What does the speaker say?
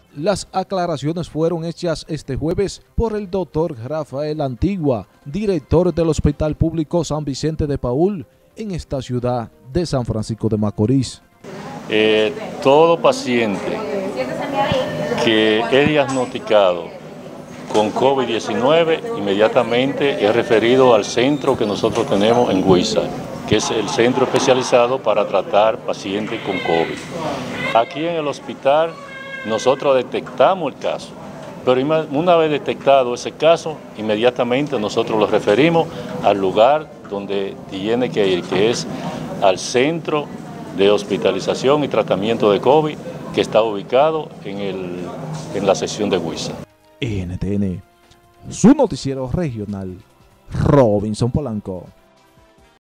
Las aclaraciones fueron hechas este jueves por el doctor Rafael Antigua, director del Hospital Público San Vicente de Paúl, en esta ciudad de San Francisco de Macorís. Todo paciente que es diagnosticado con COVID-19 inmediatamente es referido al centro que nosotros tenemos en Huiza, que es el centro especializado para tratar pacientes con COVID. Aquí en el hospital nosotros detectamos el caso, pero una vez detectado ese caso, inmediatamente nosotros lo referimos al lugar donde tiene que ir, que es al centro de hospitalización y tratamiento de COVID, que está ubicado en la sección de Huiza. NTN, su noticiero regional, Robinson Polanco.